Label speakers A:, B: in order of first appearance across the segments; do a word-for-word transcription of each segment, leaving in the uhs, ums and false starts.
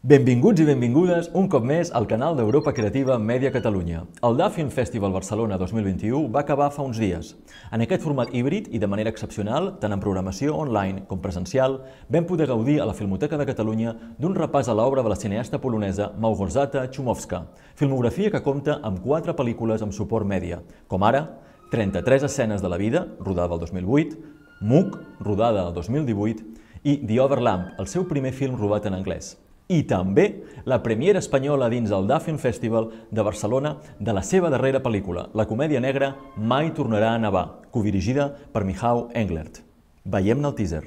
A: Benvinguts i benvingudes un cop més al canal d'Europa Creativa Mèdia Catalunya. El D A Film Festival Barcelona dos mil vint-i-u va acabar fa uns dies. En aquest format híbrid i de manera excepcional, tant en programació online com presencial, vam poder gaudir a la Filmoteca de Catalunya d'un repàs a l'obra de la cineasta polonesa Małgorzata Chumowska, filmografia que compta amb quatre pel·lícules amb suport mèdia, com ara trenta-tres escenes de la vida, rodada el dos mil vuit, Mug, rodada el dos mil divuit, i The Overlamp, el seu primer film rodat en anglès. I també la premiera espanyola dins el D A Film Festival de Barcelona de la seva darrera pel·lícula, la comèdia negra Mai tornarà a nevar, codirigida per Michał Englert. Veiem-ne el teaser.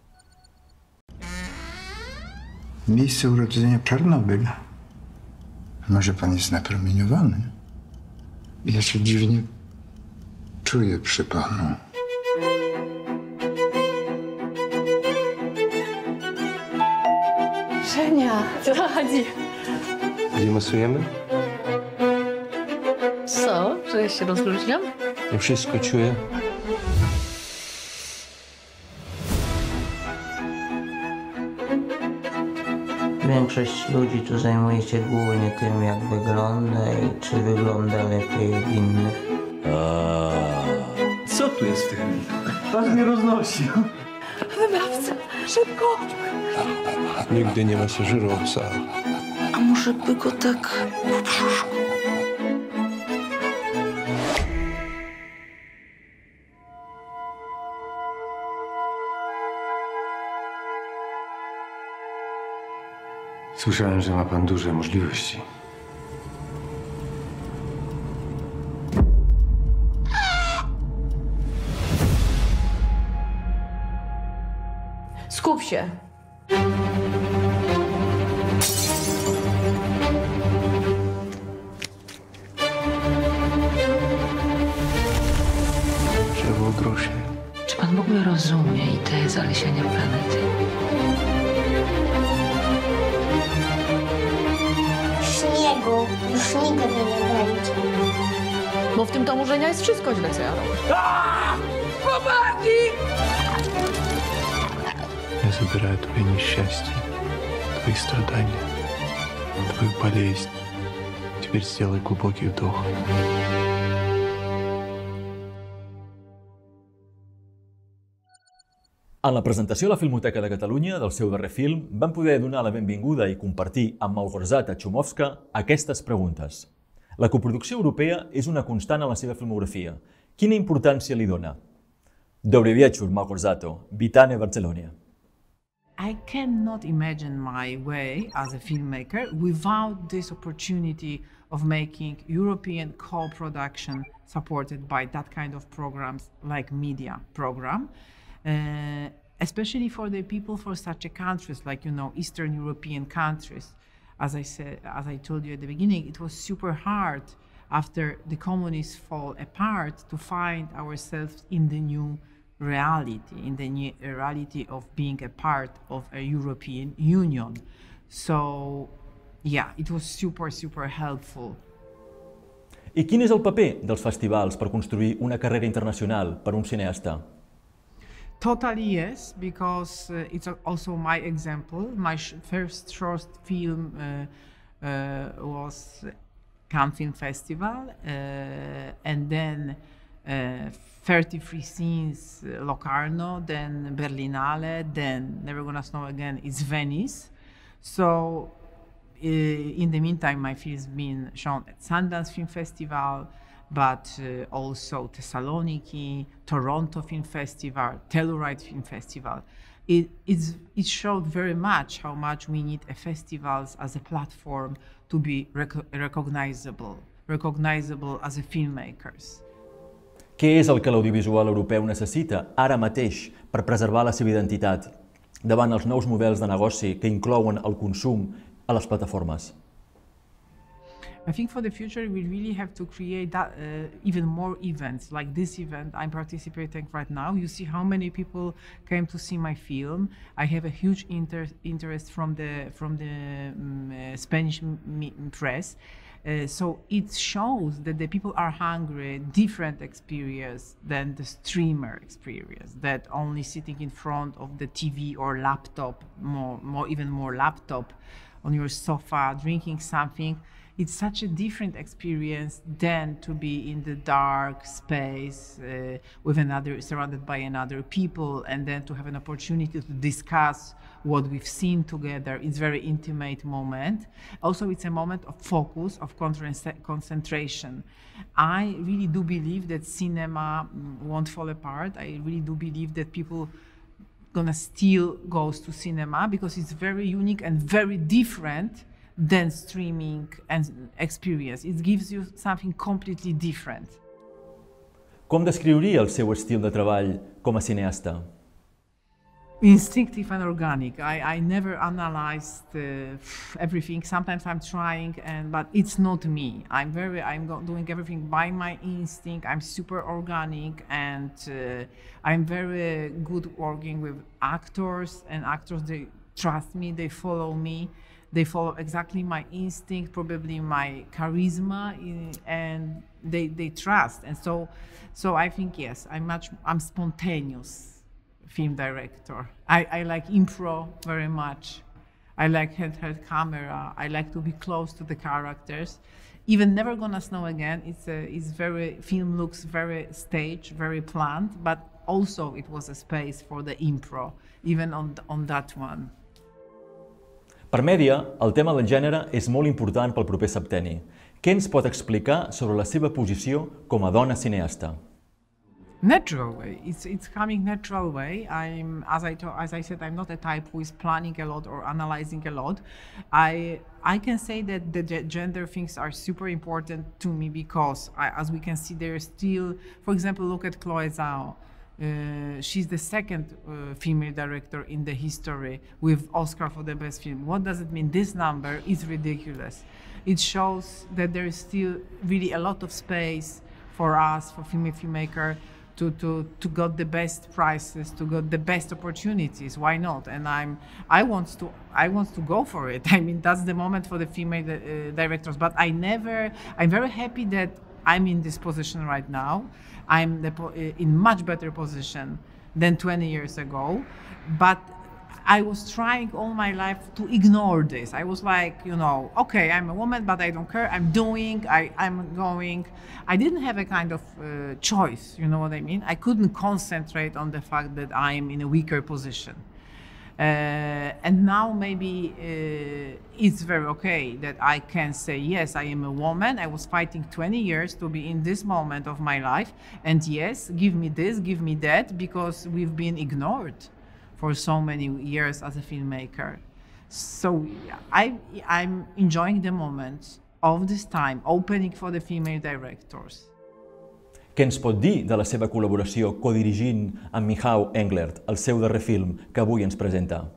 B: Miejsce urodzenia Czarnobyl. Może pan jest napromieniowany? Ja się dziwnie czuję przy panu.
C: Żenia, co chodzi?
D: Gdzie masujemy?
C: Co? Że ja się rozluźniam?
D: Ja wszystko czuję.
E: Większość ludzi tu zajmuje się głównie tym, jak wygląda i czy wygląda lepiej od innych.
D: Co tu jest w tym?
F: Pan mnie roznosił.
C: Wybawca, szybko!
D: Nigdy nie masażerowca.
C: A może by go tak po brzuszku?
D: Słyszałem, że ma pan duże możliwości.
C: Skup się.
D: Trzeba było groszy.
C: Czy pan w ogóle rozumie ideę zalesiania planety?
G: Śniegu już nigdy nie będzie.
C: Bo w tym domu Żenia jest wszystko źle, co ja robię.
D: Я забираю твое несчастье, твои страдания, твою болезнь. Теперь сделай глубокий вдох.
A: En la presentació a la Filmoteca de Catalunya del seu darrer film, van poder donar la benvinguda i compartir amb Małgorzata Chumowska aquestes preguntes. La coproducció europea és una constant a la seva filmografia. Quina importància li dona? Dobry wieczór, Małgorzato. Witamy w Barcelonie.
H: I cannot imagine my way as a filmmaker without this opportunity of making European co-production supported by that kind of programs like media program, uh, especially for the people for such a countries like, you know, Eastern European countries. As I said, as I told you at the beginning, it was super hard after the communists fall apart to find ourselves in the new reality, in the new reality of being a part of a European Union. So, yeah, it was super, super helpful.
A: I quin és el paper dels festivals per construir una carrera internacional per un cineasta?
H: Totally yes, because uh, it's also my example. My sh first short film uh, uh, was Cannes Film Festival, uh, and then uh, thirty-three scenes uh, Locarno, then Berlinale, then Never Gonna Snow Again is Venice. So uh, in the meantime, my film's been shown at Sundance Film Festival, but uh, also Thessaloniki, Toronto Film Festival, Telluride Film Festival. It, it's, it showed very much how much we need a festivals as a platform to be rec recognizable, recognizable as a filmmakers.
A: Què és el que l'audiovisual europeu necessita ara mateix per preservar la seva identitat davant els nous models de negoci que inclouen el consum a les plataformes?
H: I think for the future we really have to create that, uh, even more events like this event I'm participating right now. You see how many people came to see my film. I have a huge inter interest from the from the um, uh, Spanish press. Uh, so it shows that the people are hungry, different experience than the streamer experience, that only sitting in front of the T V or laptop, more, more even more laptop, on your sofa, drinking something. It's such a different experience than to be in the dark space uh, with another, surrounded by another people, and then to have an opportunity to discuss what we've seen together. It's a very intimate moment. Also, it's a moment of focus, of concentration. I really do believe that cinema won't fall apart. I really do believe that people gonna still goes to cinema because it's very unique and very different than streaming and experience. It gives you something completely different.
A: Com descriuria el seu estil de treball com a cineasta?
H: Instinctive and organic. I, I never analyzed uh, everything. Sometimes I'm trying, and but it's not me. I'm very. I'm go doing everything by my instinct. I'm super organic, and uh, I'm very good working with actors. And actors, they trust me. They follow me. They follow exactly my instinct, probably my charisma, and they they trust. And so, so I think yes, I'm much. I'm spontaneous film director. I, I like improv very much. I like handheld camera. I like to be close to the characters. Even Never Gonna Snow Again, it's a, it's very, film looks very staged, very planned, but also it was a space for the improv, even on, on that one.
A: Per Mèdia, el tema del gènere és molt important pel proper septenni. Què ens pot explicar sobre la seva posició com a dona cineasta?
H: Natural way. It's it's coming natural way. I'm as I as I said, I'm not a type who is planning a lot or analyzing a lot. I I can say that the gender things are super important to me because I, as we can see, there's still, for example, look at Chloe Zhao. Uh, she's the second uh, female director in the history with Oscar for the best film. What does it mean? This number is ridiculous. It shows that there is still really a lot of space for us, for female filmmaker, to to to get the best prices, to get the best opportunities. Why not? And I'm I want to I want to go for it. I mean, that's the moment for the female uh, directors. But I never. I'm very happy that I'm in this position right now. I'm the, in much better position than twenty years ago. But I was trying all my life to ignore this. I was like, you know, okay, I'm a woman, but I don't care. I'm doing, I, I'm going. I didn't have a kind of uh, choice, you know what I mean? I couldn't concentrate on the fact that I am in a weaker position. Uh, and now maybe uh, it's very okay that I can say, yes, I am a woman. I was fighting twenty years to be in this moment of my life. And yes, give me this, give me that, because we've been ignored for so many years as a filmmaker. So I, I'm enjoying the moment of this time, opening for the female directors.
A: Què ens pot dir de la seva col·laboració codirigint amb Michał Englert, el seu darrer film que avui ens presenta?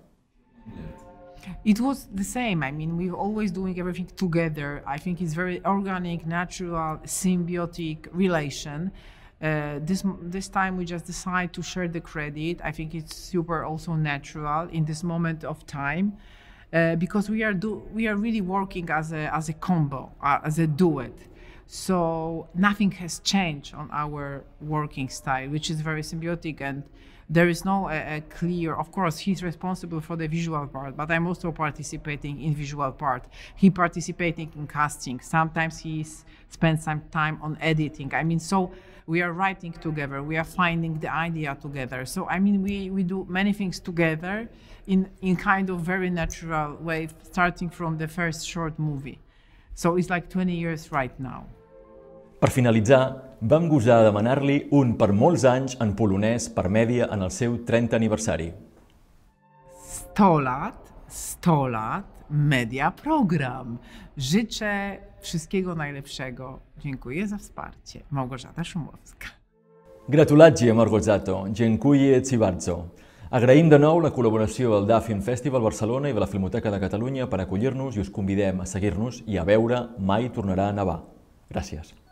H: It was the same. I mean, we're always doing everything together. I think it's very organic, natural, symbiotic relation. Uh, this this time we just decide to share the credit. I think it's super also natural in this moment of time, uh, because we are do we are really working as a as a combo, uh, as a duet. So nothing has changed on our working style, which is very symbiotic, and there is no a, a clear. Of course, he's responsible for the visual part, but I'm also participating in visual part. He participating in casting. Sometimes he spends some time on editing. I mean, so. We are writing together, we are finding the idea together. So, I mean, we, we do many things together in, in kind of very natural way, starting from the first short movie. So it's like twenty years right now.
A: Per finalitzar, vam gosar demanar-li un per molts anys en polonès per Mèdia en el seu trentè aniversari.
H: sto lat, sto lat, Media Program. Życzę wszystkiego najlepszego. Dziękuję za wsparcie. Małgorzata Szumowska.
A: Gratulacje, Małgorzato. Dziękuję ci bardzo. Agraïm de nou la col·laboració del D A Film Festival Barcelona i de la Filmoteca de Catalunya per acollir-nos i us convidem a seguir-nos i a veure Mai tornarà a nevar. Gràcies.